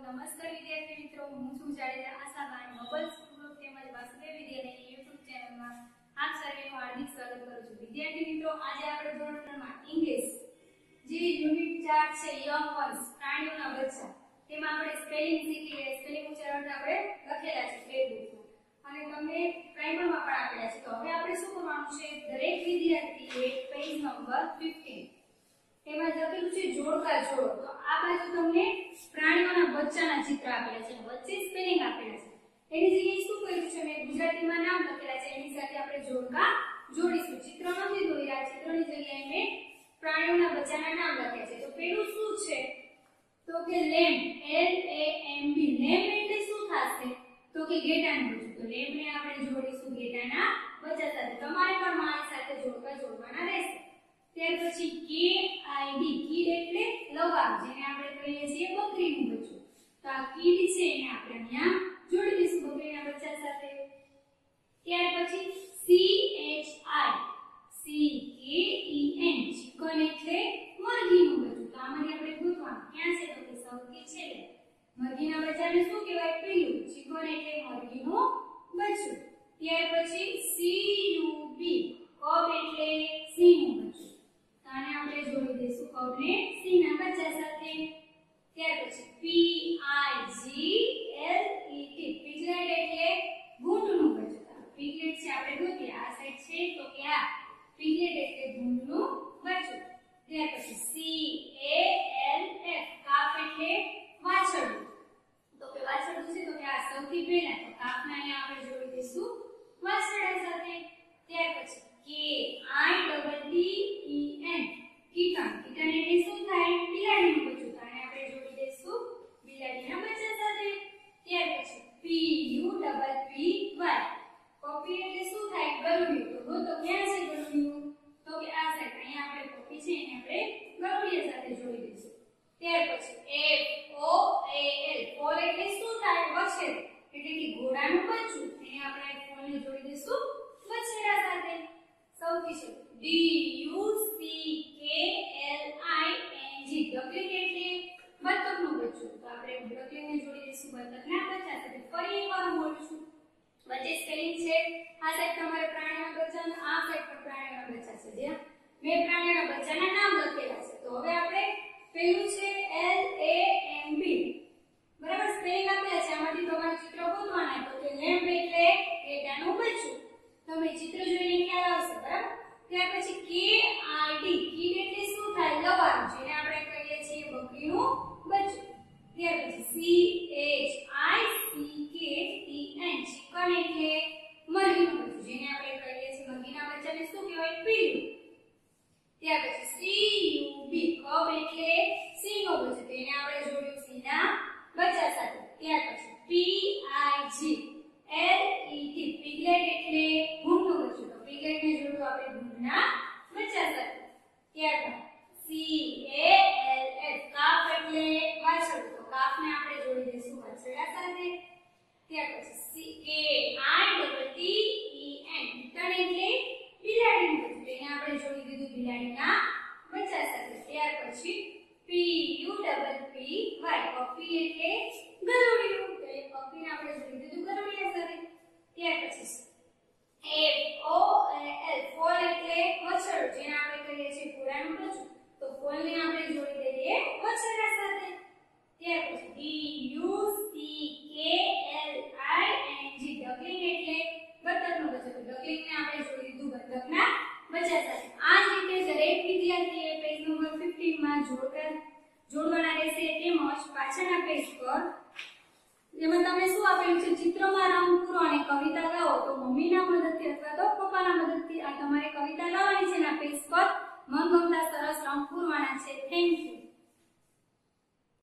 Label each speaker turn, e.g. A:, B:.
A: નમસ્કાર વિદ્યાર્થી મિત્રો, હું છું Jadeja Ashaban mobile school group તેમજ વાસુદેવ વિદ્યાલયની YouTube ચેનલમાં આપ સર્વેનું હાર્દિક સ્વાગત કરું છું. વિદ્યાર્થી મિત્રો, આજે આપણે ધોરણ 3 માં ઇંગ્લિશ જે યુનિટ 4 છે યંગ વન્સ પ્રાણીઓના બચ્ચા, તેમાં આપણે સ્પેલિંગ શીખી ગયા. સ્પેલિંગ ઉચ્ચારણ આપણે લખેલા છે ફેસબુકમાં અને તમને પ્રાઇમરમાં પણ આપેલા છે. તો હવે આપણે શું કરવાનું છે, દરેક વિદ્યાર્થીએ પેજ નંબર 15 તેમાં લખેલું છે જોડકા જોડો. તો આ બાજુ તમને પ્રાણીઓના બચ્ચાના ચિત્ર આપેલા છે, વચ્ચે સ્પેલિંગ આપેલા છે. એની જગ્યાએ શું કર્યું છે, મેં ગુજરાતીમાં નામ લખેલા છે, એની સાથે આપણે જોડકા જોડીશું. ચિત્ર નથી દોર્યા, ચિત્રની જગ્યાએ મેં પ્રાણીઓના બચ્ચાના નામ લખ્યા છે. તો પેલું શું છે, તો કે lamb, L A M B. Lamb એટલે શું થશે, તો કે ગેટાનું બચ્ચું. તો લેમ્બને આપણે જોડીશું ગેટાના બચ્ચા સાથે. તમારે પણ મારી સાથે જોડકા જોડવાના રહેશે. ત્યાર પછી KID, કીડ એટલે લગામ, જેને આપણે કહીએ છીએ બકરીનું બચ્ચું. તો આ કીડ છે એને આપણે અહીંયા જોડી દઈશું બકરીના બચ્ચા સાથે. ત્યાર પછી CHICKEN, ચિકન એટલે મરઘીનું બચ્ચું. તો આમાંથી આપણે ગોતવાનું ક્યાં છે, તો કે સૌથી છેલ્લે. મરઘીના બચ્ચાને શું કહેવાય, પીલું. ચિકન એટલે મરઘીનું બચ્ચું. ત્યાર પછી CUB, કબ એટલે સિંહનું બચ્ચું. આને આપણે જોડી દઈશું કબને સિંહના બચ્ચા સાથે. ત્યાર પછી PIGLET, પિજલેટ એટલે ભૂંડનું બચ્ચું. પિજલેટ છે આપણે ગોતીએ, આ સાઈડ છે તો કે આ પિજલેટ એટલે ભૂંડનું બચ્ચું. ત્યાર પછી CALF, કાફ એટલે વાછરડું. તો કે વાછરડું છે તો કે આ સૌથી પહેલા, તો કાફને અહીંયા આપણે જોડી દઈશું વાછરડા સાથે. ત્યાર પછી KITTEN, કીટન. કીટન એટલે શું થાય, બિલાડીનું બચ્ચું. તો આને આપણે જોડી દઈશું બિલાડીના બચ્ચા સાથે. ત્યાર પછી PUPPY, પપી એટલે શું થાય, ગરુડિયું. તો ગોતો ક્યાં છે ગરુડિયું, તો કે આ સાઈડ. અહીંયા આપણે પપી છે એને આપણે ગરુડિયા સાથે જોડી દઈશું. ત્યાર પછી FOAL, ફોલ એટલે શું થાય, વછેર એટલે કે ઘોડાનું બચ્ચું. એને આપણે ફોલને જોડી દઈશું વછેરા સાથે. સૌથી છે DUCKLING, ડકલિંગ એટલે બતકનું બચ્ચું. તો આપણે ડકલિંગને જોડી દઈશું બતકના બચ્ચા સાથે. ફરી એકવાર બોલીશું, વચ્ચે સ્પેલિંગ છે. આ સાઈડ તમારે પ્રાણીઓના બચ્ચા અને આ સાઈડ પર પ્રાણીઓના બચ્ચા છે. જે મેં પ્રાણીઓના બચ્ચાના નામ લખેલા છે. તો હવે આપણે પેલું છે LAMB, બરાબર. સ્પેલિંગ આપેલા છે, આમાંથી તમારે ચિત્ર ગોતવાના. તો કે લેમ્બ એટલે ગેટાનું બચ્ચું. તમે ચિત્ર જોઈને ખ્યાલ આવશે, બરાબર. ત્યાર પછી KID, કીડ એટલે શું થાય, લગામ, જેને આપણે કહીએ છીએ બકરીનું બચ્ચું. ત્યાર પછી CHICKEN, ચિકન એટલે મરઘીનું બચ્ચું, જેને આપણે કહીએ છીએ મરઘીના બચ્ચાને શું કહેવાય, પીલું. ત્યાર પછી CUB, કબ એટલે સિંહનું બચ્ચું. તેને આપણે જોડ્યું સિંહના બચ્ચા સાથે. ત્યાર પછી PIGLET, પિગલેટ એટલે ભૂંડનું બચ્ચું. તો પિગલેટને જોડ્યું આપણે ભૂંડના બચ્ચા સાથે. ત્યાર પછી CALF, કાફ એટલે વાછરડું. તો કાફને આપણે જોડી દઈશું વાછરડા સાથે. ત્યાર પછી KITTEN, કીટન એટલે બિલાડીનું બચ્ચું. તેને આપણે જોડી દીધું બિલાડીના બચ્ચા સાથે. ત્યાર પછી PUPPY, પપી એટલે ગરુડિયું. તો એ પપીને આપણે જોડી દીધું ગરુડિયા સાથે. ત્યાર પછી FOAL, ફોલ એટલે વછરડું, જેને આપણે કહીએ છીએ ઘોડાનું બચ્ચું. તો ફોલને આપણે જોડી દઈએ વછરડા સાથે. ત્યાર પછી DUCKLING, ડકલિંગ એટલે બતકનું બચ્ચું. તો ડકલિંગને આપણે જોડી દીધું બતકના બચ્ચા સાથે. આ જ રીતે દરેક વિદ્યાર્થીએ પેજ નંબર 15 માં જોડવાના રહેશે. તેમજ પાછળના પેજ પર જેમાં તમે શું આપેલું છે, ચિત્રમાં રંગ પૂરો અને કવિતા ગાઓ. તો મમ્મીના મદદથી અથવા તો